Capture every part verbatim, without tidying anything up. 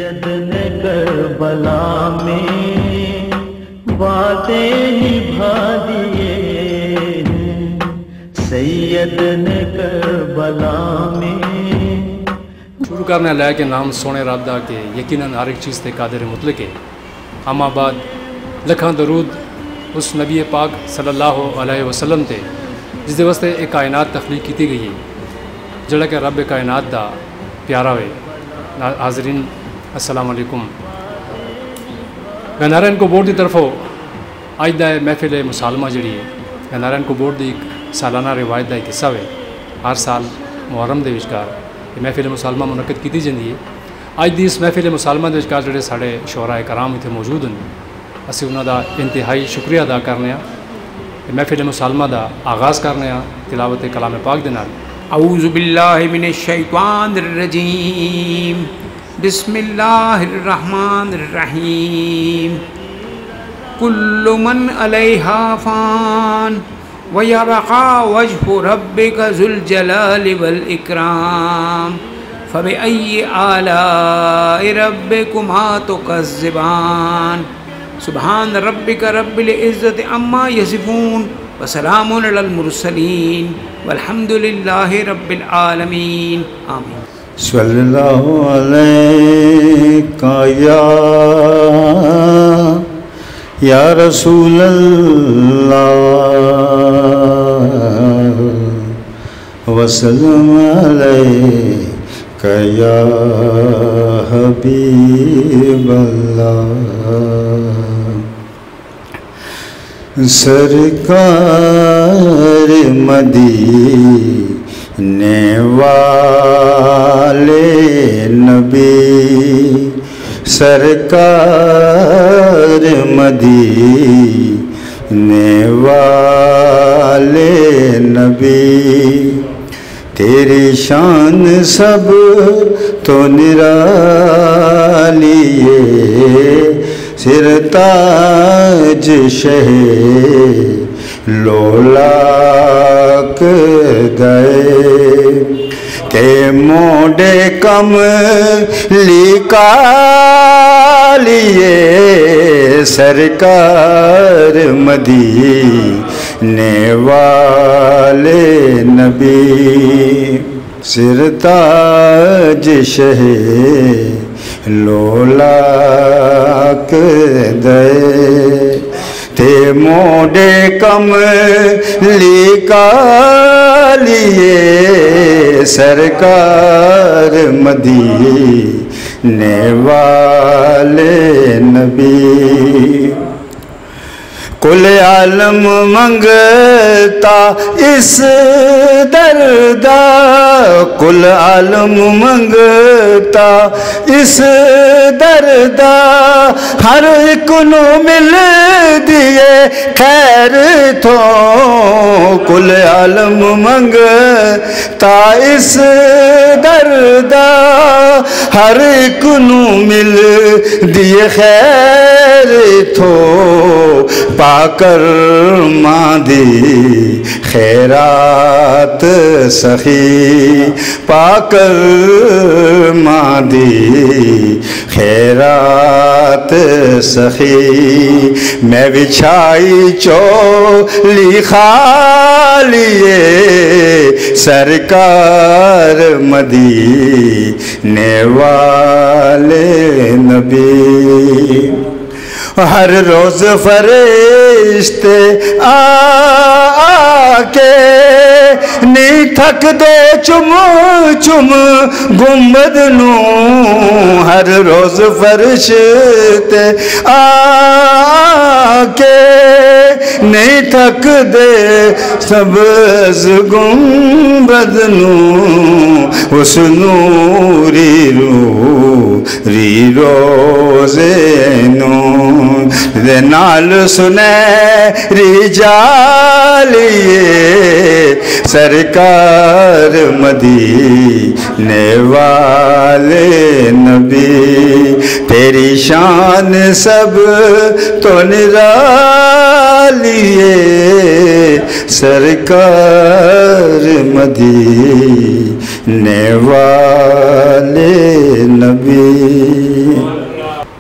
سید نے کربلا میں وعدے نبھا دیے، سید نے کربلا میں۔ شروع کرنے اللہ کے نام سونے رب دا کہ یقیناً ہر ایک چیز تے قادر مطلق ہے۔ اما بعد لکھاں درود اس نبی پاک صلی اللہ علیہ وسلم تے جس دے واسطے ایک کائنات تخلیق کی گئی ہے، جڑا کہ رب کائنات دا پیارا ہوئے۔ حاضرین السلام علیکم۔ گنارین کو بورڈ دی طرفوں آج دا محفل مسالمہ جڑی ہے، گنارین کو بورڈ دی ایک سالانہ روایت دا ایک حصہ ہے۔ ہر سال محرم دے وچکار یہ محفل مسالمہ منعقد کی جاتی ہے۔ اج دی اس محفل مسالمہ دے وچکار جڑے ساڈے شعراء کرام اتنے موجود ہیں، اسی انہاں دا انتہائی شکریہ ادا کرنے ہاں۔ محفل مسالمہ دا آغاز کرنے ہاں تلاوت کلام پاک دے نال۔ اعوذ باللہ من الشیطان الرجیم، بسم اللہ الرحمن الرحیم۔ کل من علیہا فان وَيَبْقَى وَجْهُ رَبِّكَ ذُو الْجَلَالِ وَالْإِكْرَامِ فَبِأَيِّ آلَاءِ رَبِّكُمَا تُكَذِّبَانِ سبحان ربک رب العزت عما یصفون وسلام علی المرسلین والحمد للہ رب العالمین آمین۔ صلی اللہ علیہ یا یا رسول اللہ وسلم علیک یا حبیب اللہ۔ سرکار مدینے والے نبی، سرکار مدینے والے نبی، تیری شان سب تو نرالی ہے، سر تاج شہ لولاک گئے، کہ موڈے کم لیکا لیے سرکار مدینے والے نبی، سر تاج شہ لولاک دے، تے موڈے کم لیکا لیے سرکار مدینے والے نبی۔ کل عالم منگتا اس دردا، کل عالم منگتا اس دردا، ہر ایک نو مل دیے خیر تو، کل عالم منگتا اس دردا، ہر ایک نو مل دیے خیر تو، پا کر ماندی خیرات سخی، پا کر ماندی خیرات سخی، میں بچھائی چولی خالیے سرکار مدینے والے نبی۔ ہر روز فرشتے آ کے نہیں تھک دے چم چم گنبد نو، ہر روز فرشتے آ کے نہیں تھک دے سبز گنبد نو، اس نوری رو ری روزے نو دے نال سنہری جالیے سرکار مدینے والے نبی، تیری شان سب تو نرالیے سرکار مدینے والے نبی۔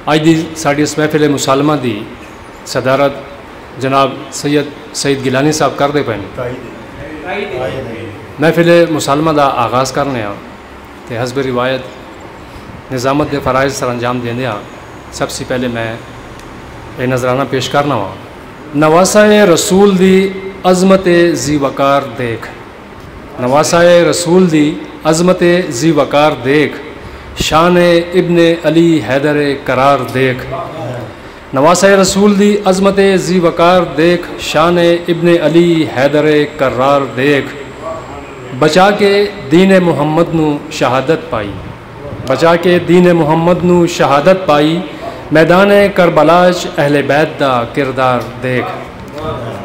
اج دی ساڈی اس محفل مسالمہ دی صدارت جناب سید سعید گیلانی صاحب کرتے پے محفل مسالمہ دا آغاز کرنے ہاں تے حسب روایت نظامت دے فرائض سر انجام دیندے ہاں سب سے پہلے میں یہ نظرانہ پیش کرنا وا نواسائے رسول دی عظمت زی وقار دیکھ نواسائے رسول دی عظمت زی وقار دیکھ شان ابن علی حیدر قرار دیکھ نواسائے رسول دی عظمت زی وقار دیکھ شان ابن علی حیدر قرار دیکھ بچا کے دین محمد نو شہادت پائی بچا کے دین محمد نو شہادت پائی میدان کربلاج اہل بیت دا کردار دیکھ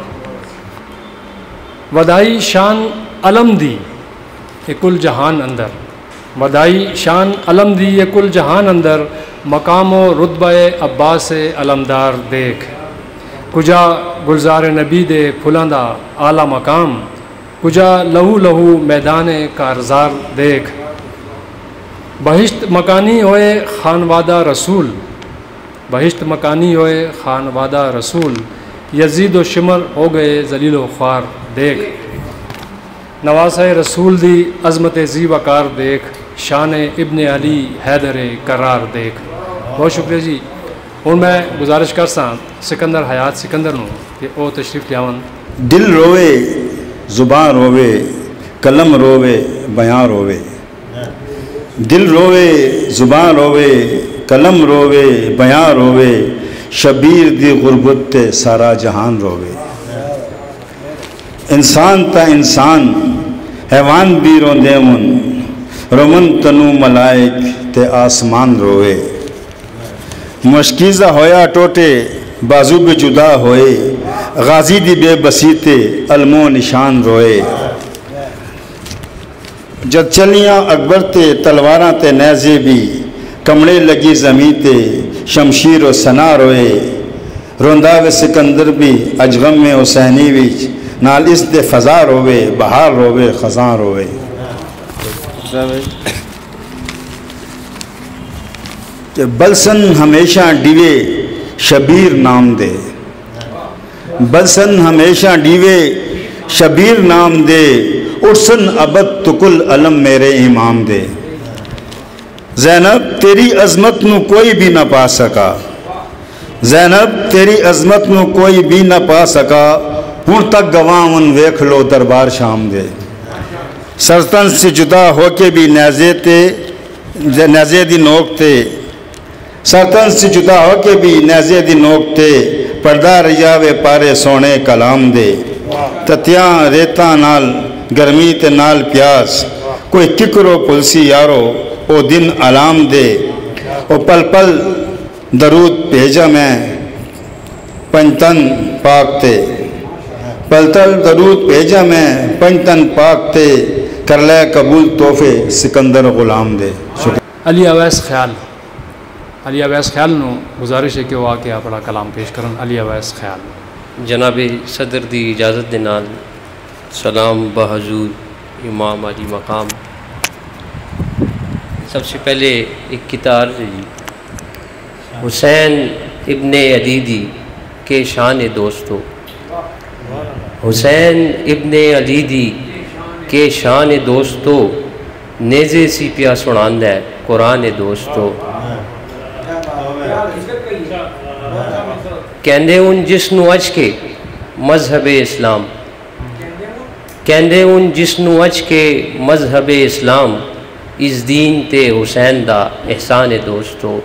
ودائی شان علم دی یہ کل جہان اندر ودائی شان علم دی یہ کل جہان اندر مقام و رتبہ عباس علمدار دیکھ کجا گلزار نبی دے پھلاں دا اعلیٰ مقام کجا لہو لہو میدان کارزار دیکھ بہشت مکانی ہوئے خانوادہ رسول بہشت مکانی ہوئے خانوادہ رسول یزید و شمر ہو گئے ذلیل و خوار دیکھ نواسۂ رسول دی عظمت زی وقار دیکھ شان ابن علی حیدر قرار دیکھ بہت شکریہ جی اور میں گزارش کر ساں سکندر حیات سکندر نو کہ او تشریف لیاون دل روے زبان روے قلم روے بیاں روے دل روے زبان روے قلم روے بیاں روے شبیر دی غربت تے سارا جہان روے انسان تا انسان حیوان بھی روندے من رومن تنو ملائک تے آسمان روے مشکیزہ ہویا ٹوٹے بازو بھی جدا ہوئے غازی دی بے بسی تے علمو نشان روئے جد چلیاں اکبر تے تلواراں تے نیزے بھی کمڑے لگی زمین تے شمشیر و سنا روئے روندہ و سکندر بھی اجغم میں حسینی ویچ نال اس دے فضا روئے بہار روئے خزاں روئے کہ بلسن ہمیشہ ڈیوے شبیر نام دے بلسن ہمیشہ ڈیوے شبیر نام دے ارسن ابد تکل علم میرے امام دے زینب تیری عظمت نو کوئی بھی نہ پا سکا زینب تیری عظمت نو کوئی بھی نہ پا سکا ہن تک گواہن ویکھ لو دربار شام دے سلطن سے جدا ہو کے بھی نیزے تے نیزے دی نوک تے سلطن سے جدا ہو کے بھی نیزے دی نوک تے پردہ ریاوے پارے سونے کلام دے تتیاں ریتاں نال گرمی تے نال پیاس کوئی ککرو پلسی یارو او دن علام دے او پل پل درود بھیجا میں پنجتن پاک تے پل پل درود بھیجا میں پنجتن پاک تے کر لے قبول تحفے سکندر غلام دے علی اویس خیال علی اویس خیال نو گزارش ہے کہ وہ آ کے اپنا کلام پیش کرن علی اویس خیال جناب صدر دی اجازت دے نال سلام بحضور امام علی مقام سب سے پہلے ایک کتار جی حسین ابن علی دی کے شان دوستو حسین ابن علی دی کے شان دوستو نیزے سی پیا سناند ہے قرآن دوستو کہندے ان جس نو اچ کے مذہب اسلام کہندے ان جس نو اچ کے مذہب اسلام اس دین تے حسین دا احسان دوستو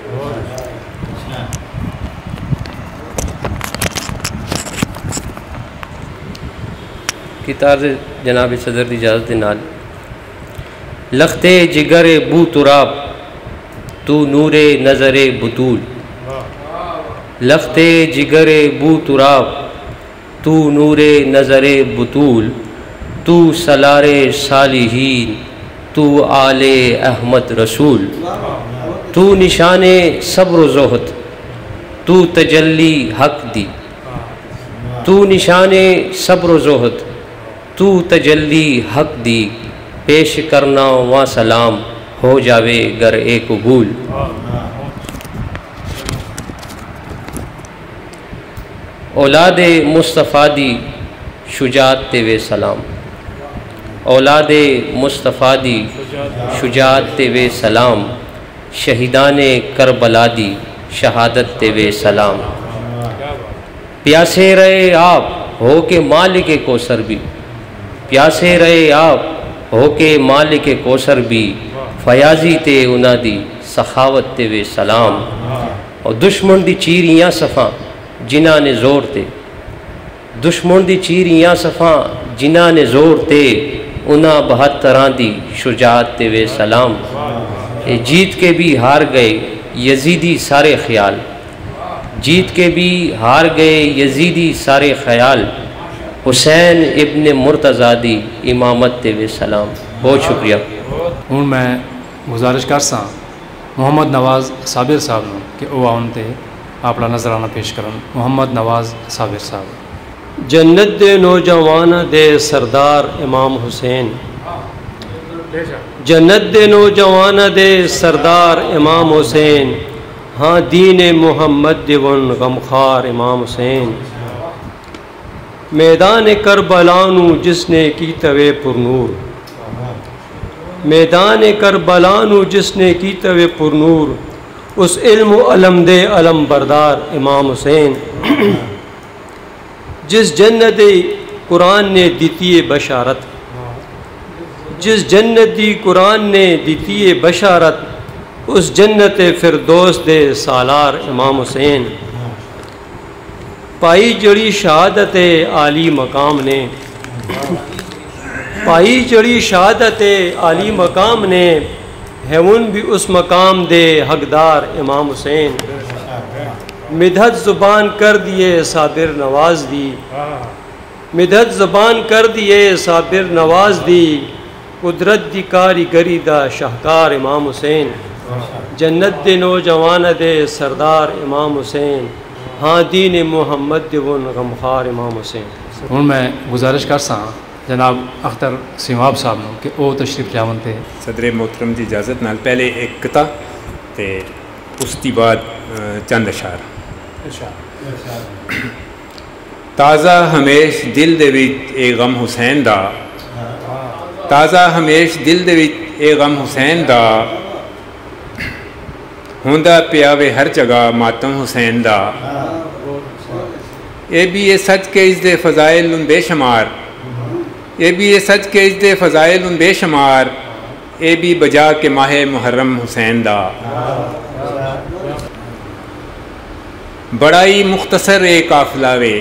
کتاب جناب صدر دی اجازت نال لختے جگر بو تراب تو نور نظر بطول لختے جگر بو تراب تو نور نظر بطول تو سلار صالحین تو آل احمد رسول تو نشان صبر و زہد تو تجلی حق دی تو نشان صبر و زہد تو تجلی حق دی پیش کرنا و سلام ہو جاوے گر اے قبول اولاد مصطفیٰ دی شجاعت تے وے سلام، اولاد مصطفیٰ دی شجاعت تے وے سلام، شہیدان کربلا دی شہادت تے وے سلام۔ پیاسے رہے آپ ہو کے مالک کوثر بھی، پیاسے رہے آپ ہو کے مالک کوثر بھی، فیاضی تے انہاں دی سخاوت تے وے سلام۔ اور دشمن دی چیریاں صفاں جنہاں نے زور تے، دشمن دی چیریاں صفاں جنہاں نے زور تے، انہاں بہتراں دی شجاعت تے وے سلام۔ اے جیت کے بھی ہار گئے یزیدی سارے خیال، جیت کے بھی ہار گئے یزیدی سارے خیال، حسین ابن مرتضیٰ دی امامت تے وے سلام۔ بہت شکریہ۔ ہوں میں گزارش کر سا محمد نواز صابر صاحب نو کہ وہ آن تے اپنا نظرانہ پیش کرن۔ محمد نواز صابر صاحب۔ جنت دے نوجوان دے سردار امام حسین، جنت دے نوجوان دے سردار امام حسین، ہاں دین محمد دیون غمخوار امام حسین۔ میدان کربلا نو جس نے کیتا وے پرنور، میدان کربلا نو جس نے کیتا وے پرنور، اس علم و علم دے علم بردار امام حسین۔ جس جنت قرآن نے دیتی بشارت، جس جنت دی قرآن نے دیتی بشارت، اس جنت فردوس دے سالار امام حسین۔ پائی جڑی شہادت عالی مقام نے، پائی جڑی شہادت عالی مقام نے، ہے ان بھی اس مقام دے حقدار امام حسین۔ مدحت زبان کر دیے صابر نواز دی، مدحت زبان کر دیے صابر نواز دی، قدرت دی کاریگری دا شاہکار امام حسین۔ جنت دے نوجوان دے سردار امام حسین، ہاں دین محمد دیون غمخوار امام حسین۔ ہوں میں گزارش کر سا جناب اختر سیماب صاحب نو کہ وہ تشریف لیاون تے صدر محترم دی اجازت نال پہلے ایک قطع تے اس دی بعد چند اشعار۔ تازہ ہمیش دل دے وچ اے غم حسین دا، تازہ ہمیش دل دے وچ اے غم حسین دا، ہوندا پیا وے ہر جگہ ماتم حسین دا۔ اے بھی اے سچ کے اس دے فضائل ان بے شمار، اے بھی اے سچ کے اس دے فضائل ان بے شمار، اے بھی بجا کے ماہ محرم حسین دا۔ بڑائی مختصر اے قافلہ وے،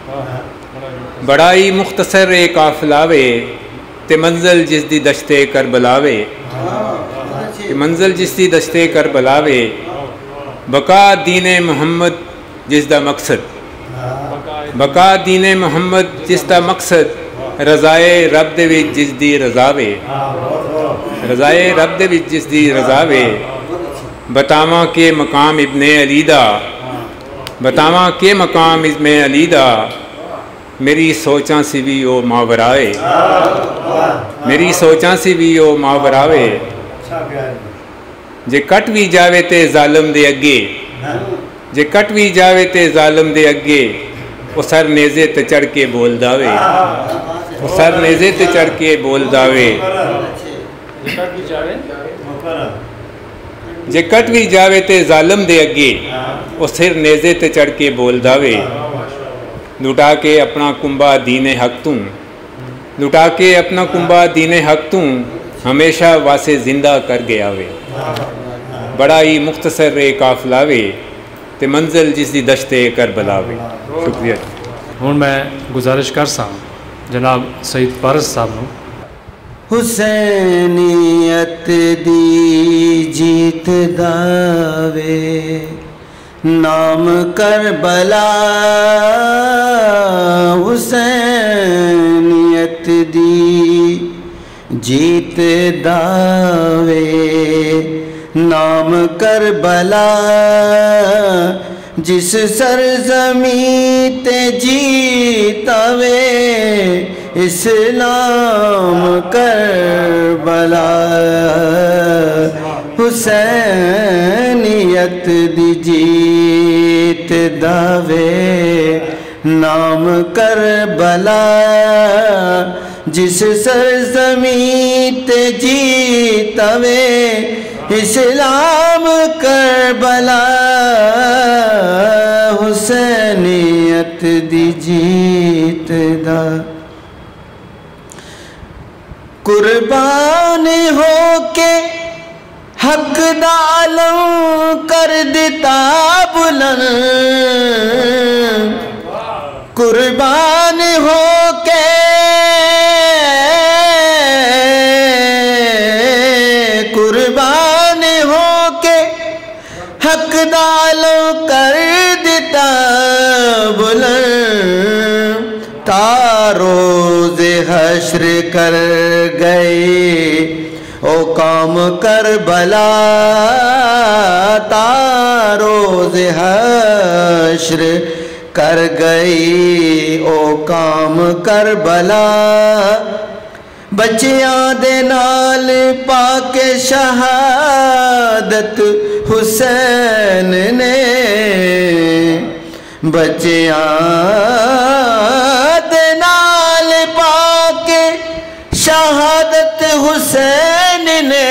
بڑائی مختصر اے قافلہ وے، تے منزل جس دی دشتے کربلا وے، تے منزل جس دی دشتے کربلا وے، بقا دین محمد جس دا مقصد، بقا دین محمد جس دا مقصد، رضائے رب دے وچ جس دی رضا وے، رضائے رب دے وچ جس دی رضا وے، بتاواں کے مقام ابن علی دا، بتاواں کے مقام ابن علی دا، میری سوچاں سی بھی او ماورائے، میری سوچاں سی بھی او ماورائے، جے کٹ بھی جاوے تے ظالم دے اگے، جے کٹ بھی جاوے تے ظالم دے اگے، وہ سر نیزے تے چڑھ کے بول داوے، وہ سر نیزے تے چڑھ کے بول داوے، جے کٹ بھی جاوے تے ظالم دے اگے، وہ سر نیزے تے چڑھ کے بول داوے، لٹا کے اپنا کنبا دین حق توں، لٹا کے اپنا کنبا دین حق توں، ہمیشہ واسے زندہ کر گیا وے، بڑا ہی مختصر اے قافلہ وے، تے منزل جس دی دشتے کربلا وے۔ شکریہ۔ ہوں میں گزارش کر سا جناب سعید فارس صاحب نو۔ حسینیت دی جیت داوے، نام کربلا، حسینیت دی جیت داوے، نام کربلا، جس سرزمین تے جیتا وے، اسلام کربلا، حسینیت دی جیت داوے، نام کربلا جس سرزمین تے جیتا وے اسلام کربلا حسینیت دی جیت دا قربان ہو کے حق دا علم کر دیتا بلند قربان ہو کے قربان ہو کے حق دا علم کر دیتا بلند تا روز حشر کر گئے او کام کربلا تا روز حشر کر گئی او کام کربلا بچیاں دے نال پاک شہادت حسین نے بچیاں دے نال پاک شہادت حسین نے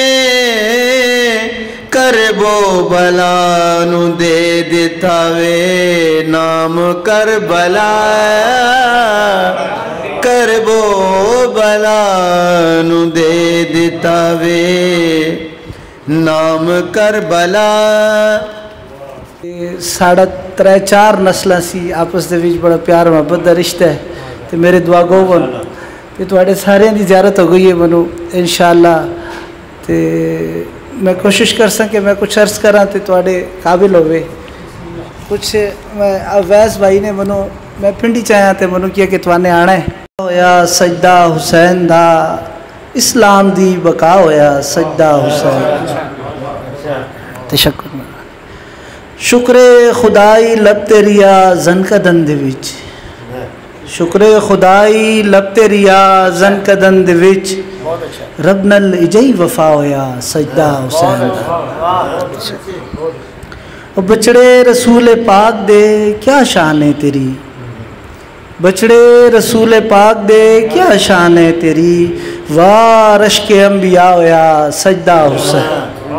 کربو بلا نو دے دیتا وے نام کربلا کربو بلا نو دے دیتا وے نام کربلا ساڑھا ترے چار نسلہ سی آپس دے وچ بڑا پیار محبت دا رشتہ ہے تے میرے دعا گو بن تے تواڈے سارے دی زیارت ہو گئی ہے منو انشاءاللہ تے میں کوشش کر سکیں کہ میں کچھ عرض کراں تے تواڈے قابل ہوئے کچھ میں اویس بھائی نے منو میں پنڈی چاہیاں تے منو کیا کہ توانے آنا ہے ہویا سجدہ حسین دا اسلام دی بقا ہویا سجدہ حسین تشکر شکر خدائی لب تیریا زن کا دن دے وچ شکر خدائی لب تیریا زن کا دن دے وچ رب نل اجائی وفا ہویا سجدہ حسین اور بچڑے رسول پاک دے کیا شان ہے تیری بچڑے رسول پاک دے کیا شان ہے تیری وارش کے انبیاء ہویا سجدہ حسین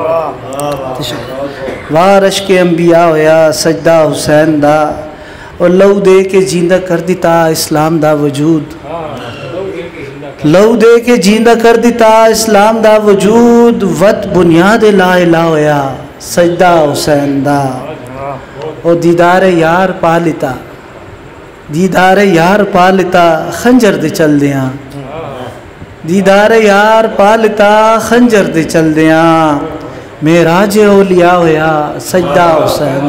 وارش کے انبیاء ہویا سجدہ حسین دا اور لو دے کے جیندہ کر دیتا اسلام دا وجود لو دے کے جیندہ کر دیتا اسلام دا وجود وط بنیاد لا الہ ہویا سجدہ حسین دا اور دیدار یار پا لیتا دیدار یار پا لیتا خنجر دے چل دیاں دیدار یار پا لیتا خنجر دے چل دیاں معراج اولیاء ہویا سجدہ حسین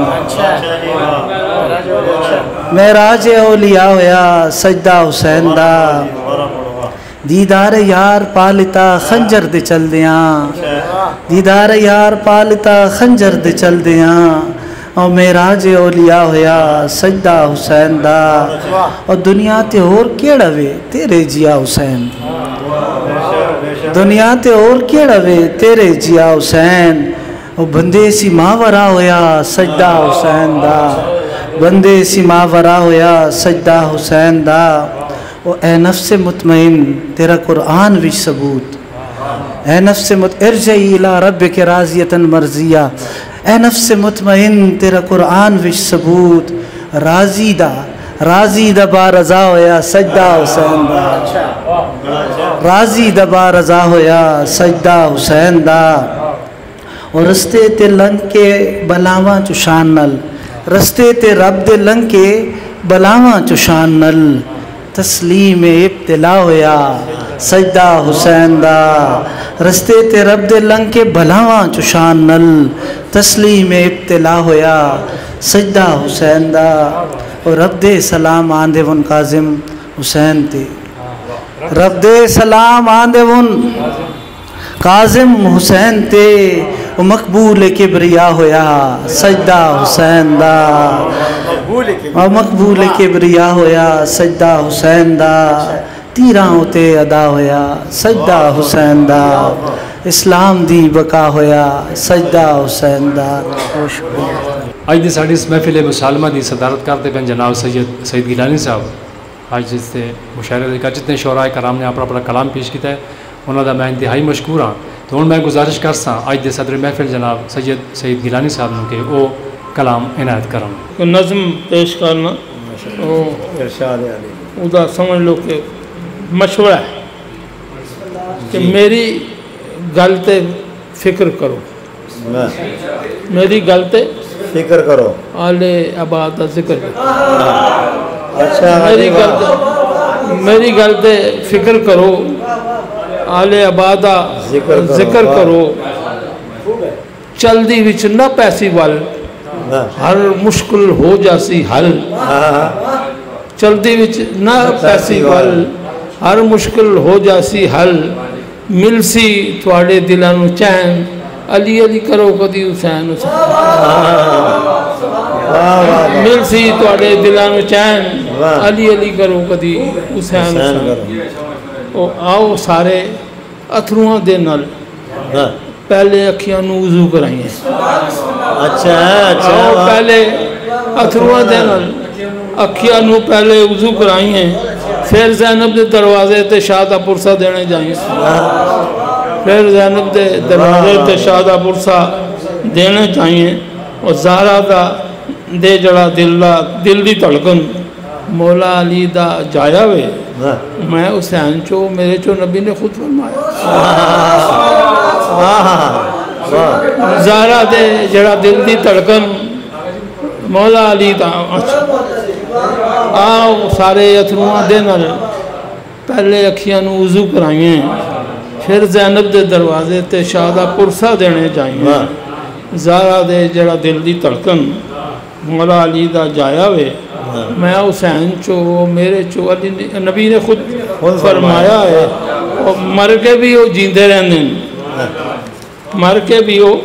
معراج اولیاء ہویا سجدہ حسین دا دیدار یار پالتا خنجر دے چل دیاں دیدار یار پالتا خنجر دے چل دیاں اور معراج اولیاء ہویا سجدہ حسین دا اور دنیا تے اور کیڑا وے تیرے جیا حسین دنیا تے اور کیڑا وے تیرے جیا حسین اور بندے سی ماورا ہویا سجدہ حسین دا بندے سی ماورا ہویا سجدہ حسین دا اور اے نفس مطمئن تیرا قرآن وچ ثبوت اے نفس مت ارجعی الى ربک راضیۃ مرضیہ اے نفس مطمئن تیرا قرآن وچ ثبوت راضی دا راضی دا با رضا ہویا سجدہ حسین دا راضی دا با رضا ہویا سجدہ حسین دا اور رستے تے لنگ کے بلاواں چشان نل رستے تے رب دے لنگ کے بلاواں چشان نل تسلیم ابتلا ہویا سجدہ حسین دا رستے تے رب دے لنگ کے بلاواں چشان نل تسلیم ابتلا ہویا سجدہ حسین دا اور رب دے سلام آندے ون قاظم حسین تے رب دے سلام آندے ون قاظم حسین تے وہ مقبول کبریا ہویا سجدہ حسین دا اور مقبول کبریا ہویا سجدہ حسین دا تیراں تے ادا ہویا سجدہ حسین دا اسلام دی بقا ہویا سجدہ حسین دا خوش ہویا۔ آج دی ساڑی اس محفل مسالمہ دی صدارت کرتے پہن جناب سید سید گیلانی صاحب آج جس سے مشاعرے کا جتنے شعراء کرام نے اپنا اپنا کلام پیش کیتا ہے انہوں دا میں انتہائی مشکور ہاں، تو ان میں گزارش کر سا آج دے صدر محفل جناب سید سید گیلانی صاحب نے کہ وہ کلام عنایت کرن نظم پیش کرنا او دا سمجھ لو کہ مشورہ ہے کہ میری گل تے فکر کرو، میری گل تے فکر کرو، آل آباد دا ذکر کرو، اچھا میری گل تے میری گل تے فکر کرو، آل آباد دا ذکر کرو، چل دی وچ نہ پیسی وال ہر مشکل ہو جاسی حل، چل دی وچ نہ پیسی وال ہر مشکل ہو جاسی حل، مل سی تھوڑے دلانو چین، علی علی کرو کدی حسین حسین، مل سی تھوڑے دلانو چین، علی علی کرو کدی حسین حسین۔ آؤ سارے اتھروਆਂ دے نال پہلے اکھیاں نو وضو کرائیں، اچھا آؤ پہلے اتھروਆਂ دے نال اکھیاں نو پہلے وضو کرائیں، پھر زینب دے دروازے تے شادہ پرسہ دینے جائیں، پھر زینب دے دروازے تے شادہ پرسہ دینے چاہیے، اور زہرا دا دے جڑا دل دا دل دی تڑکن مولا علی دا جایا وے، میں حسین چو میرے چو نبی نے خود فرمایا، زہرا دے جڑا دل دی تڑکن مولا علی دا، آؤ سارے اتھروਆਂ دے نال پہلے اکھیاں نو وضو کرائیں، پھر زینب دے دروازے تے شادہ پرسہ دینے جائیں، زہرا دے جڑا دل دی تڑکن مولا علی دا جایا وے، میں حسین چو میرے چو علی نبی نے خود فرمایا ہے، اور مر کے بھی وہ جیندے رہنے، مر کے بھی وہ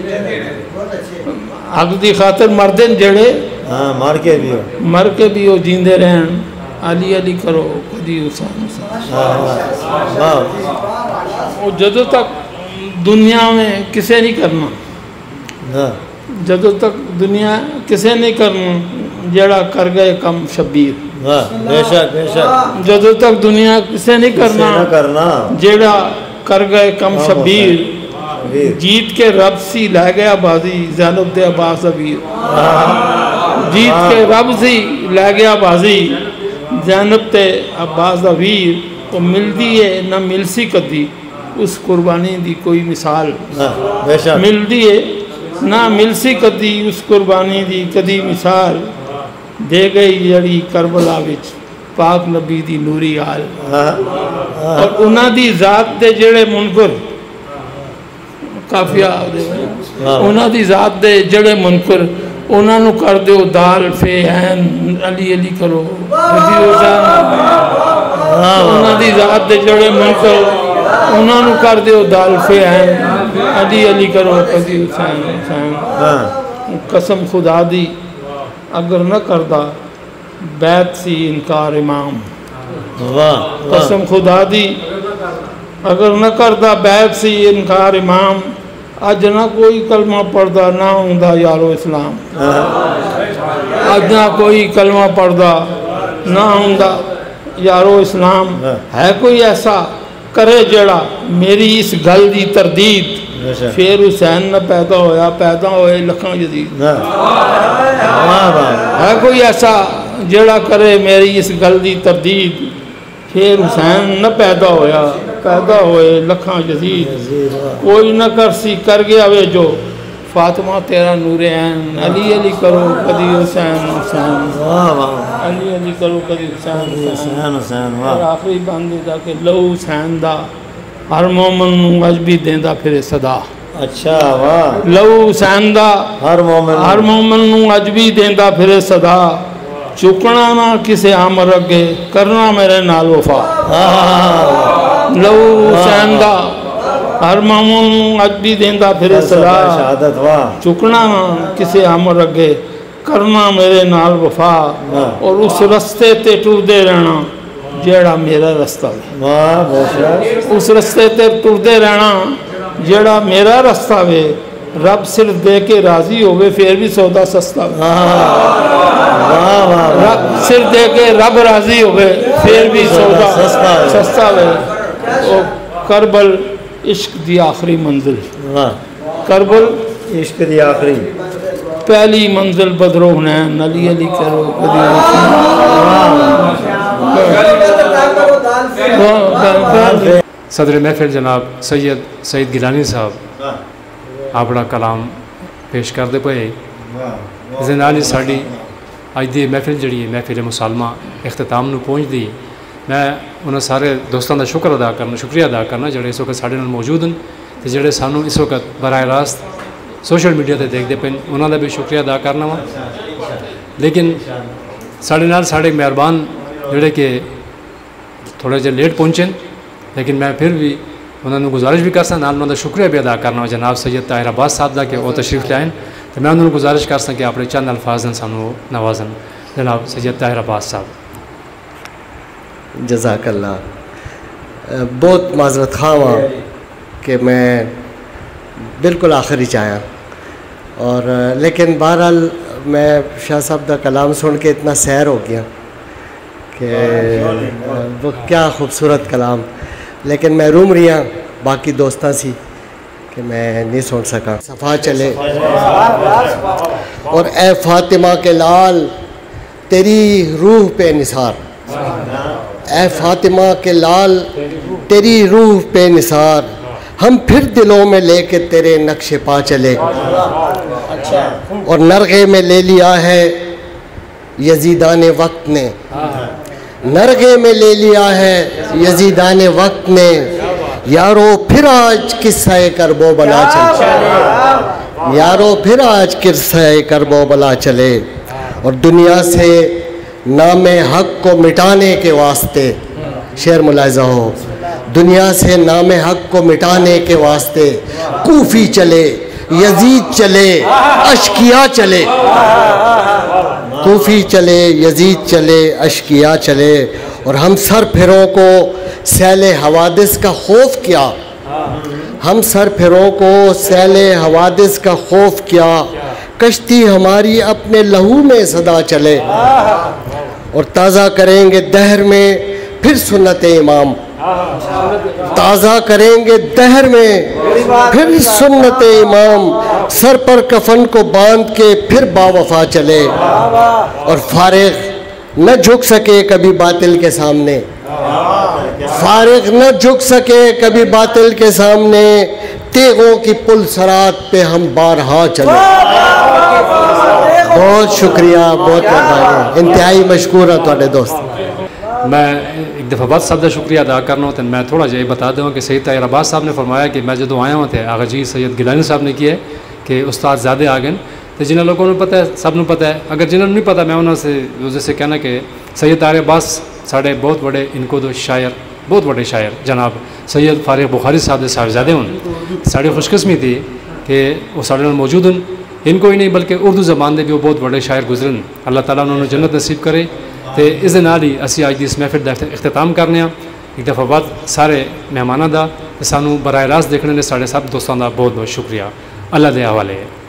حق دی خاطر مردن جڑے مر کے بھی ہو مر کے بھی وہ جیندے رہن، علی علی کرو کدی حسین حسین۔ اور جدو تک دنیا میں کسے نہیں کرنا، جدو تک دنیا کسے نہیں کرنا جڑا کر گئے کم شبیر، بے شک بے شک، جدو تک دنیا کسے نہیں کرنا جڑا کر گئے کم شبیر، جیت کے رب سی لے گیا بازی زینب دے عباس ابیر، جیت کے رب سی لے گیا بازی زینب تے عباس ابیر، وہ مل دی ہے نہ مل سی کدی اس قربانی دی کوئی مثال، مل دی ہے نہ مل سی کدی اس قربانی دی کدی مثال، دے گئی جڑی کربلا وچ پاک نبی دی نوری آل، اور انہاں دی ذات دے جڑے منکر کافیہ دے انہاں دی ذات دے جڑے منکر انہاں نو کر دیو دال فے این، علی علی کرو کدی حسین، انہاں دی ذات دے جڑے منکر انہاں نو کر دیو دال فے این، علی علی کرو کدی حسین حسین۔ قسم خدا دی اگر نہ کردہ بیت سی انکار امام، قسم خدا دی اگر نہ کردہ بیت سی انکار امام، اج نہ کوئی کلمہ پڑھدا نہ ہوندہ یارو اسلام، اج نہ کوئی کلمہ پڑھدا نہ ہوندہ یارو اسلام، ہے کوئی ایسا کرے جڑا میری اس گل دی تردید، پھر حسین نہ پیدا ہویا پیدا ہوئے لکھاں جدید، ہے کوئی ایسا جڑا کرے میری اس گل دی تردید، پھر حسین نہ پیدا ہویا پیدا ہوئے لکھاں جدید، کوئی نہ کرسی کر گیا وے جو فاطمہ تیرا نور عین، علی علی کرو کدی حسین حسین، علی علی کرو کدی حسین حسین۔ اور آخری باندھی دا کہ لو حسین دا ہر مومن نو اج بھی دیندہ پھرے صدا، اچھا واہ، لو حسین دا ہر مومن ہر مومن نو اج بھی دیندہ پھرے صدا، چکنا نہ کسے عامر اگے کرنا میرے نال وفا، لو حسین دا ہر مومن نو اج بھی دیندہ پھرے صدا، چکنا نہ کسے عامر اگے کرنا میرے نال وفا، اور اس رستے تے ٹردے رہنا جیڑا میرا رستہ ہے، اس رستے تے ٹردے رہنا جڑا میرا رستہ وے رب صرف دے کے راضی ہوئے پھر بھی سودا سستا وے رب صرف دے کے رب راضی ہوئے پھر بھی سودا سستا وے. کربل عشق دی آخری منزل کربل عشق دی آخری پہلی منزل بدرو حنین علی علی کرو صدر محفل جناب سید سعید گیلانی صاحب اپنا کلام پیش کرتے پے اس نال ہی ساری اج دی محفل جڑی ہے محفل مسالمہ اختتام نو پہنچ دی. میں انہاں سارے دوستوں کا شکر ادا کرنا شکریہ ادا کرنا جڑے اس وقت سارے نال موجود ہیں تے جڑے سانو اس وقت براہ راست سوشل میڈیا تے دیکھتے پے انہاں دا بھی شکریہ ادا کرنا وا. لیکن سارے نال سارے مہربان جڑے کہ تھوڑے جے لیٹ پہنچے لیکن میں پھر بھی انہوں نے گزارش بھی کر سا نال انہوں کا شکریہ بھی ادا کرنا جناب سید طاہر عباس صاحب دا کہ وہ تشریف لائن تو میں انہوں نے گزارش کر سا کہ اپنے چند الفاظ سانو نوازن. جناب سید طاہر عباس صاحب. جزاک اللہ. بہت معذرت خواہ ہوں کہ میں بالکل آخری چاہیا اور لیکن بہرحال میں شاہ صاحب دا کلام سن کے اتنا سیر ہو گیا کہ وہ کیا خوبصورت کلام. لیکن میں روم رہا باقی دوستاں سی کہ میں نہیں سن سکا. صفا چلے اور اے فاطمہ کے لال تیری روح پہ نثار اے فاطمہ کے لال تیری روح پہ نثار ہم پھر دلوں میں لے کے تیرے نقش پا چلے اور نرغے میں لے لیا ہے یزیدان وقت نے نرغے میں لے لیا ہے یزیدان وقت نے یارو پھر آج قصہ کربو بلا چلے یارو پھر آج قصہ کربو بلا چلے اور دنیا سے نام حق کو مٹانے کے واسطے شعر ملاحظہ ہو دنیا سے نام حق کو مٹانے کے واسطے کوفی چلے یزید چلے اشکیا چلے کوفی چلے یزید چلے اشکیا چلے اور ہم سر پھروں کو سیل حوادث کا خوف کیا ہم سر پھروں کو سیل حوادث کا خوف کیا کشتی ہماری اپنے لہو میں صدا چلے اور تازہ کریں گے دہر میں پھر سنت امام تازہ کریں گے دہر میں پھر سنت امام سر پر کفن کو باندھ کے پھر با وفا چلے اور فارغ نہ جھک سکے کبھی باطل کے سامنے فارغ نہ جھک سکے کبھی باطل کے سامنے تیغوں کی پل سرات پہ ہم بارہا چلے. بہت شکریہ بہت مہربانی انتہائی مشکور ہوں تھوڑے دوست. میں ایک دفعہ بعد صاحب کا شکریہ ادا کرنا ہوں تو میں تھوڑا جا یہ بتا دوں کہ سید طاہر عباس صاحب نے فرمایا کہ میں جدو آیا ہوں تھے آغا جی سید گیلانی صاحب نے کیا ہے کہ استاد زیادہ آ گئے تو جنہوں لوگوں نے پتہ ہے سب نے پتہ ہے اگر جنہوں نے نہیں پتہ میں انہوں سے جیسے کہنا کہ سید طاہر عباس ساڑھے بہت بڑے ان کو دو شاعر بہت بڑے شاعر جناب سید فارغ بخاری صاحب کے صاحبزادے ہوں ساڑھے خوش قسمی تھی کہ وہ ساڑھے موجود ہیں ان کو ہی نہیں بلکہ اردو زبان دے بھی وہ بہت بڑے شاعر گزرن اللہ تعالیٰ انہوں نے جنت نصیب کرے تو اس دے نال ہی اسی اج دی اس محفل کا اختتام کرنے ہیں. ایک دفعہ بعد سارے مہمانوں کا سانو براہ راست دیکھنے نے سارے سب دوستوں کا بہت بہت شکریہ. اللہ دے حوالے.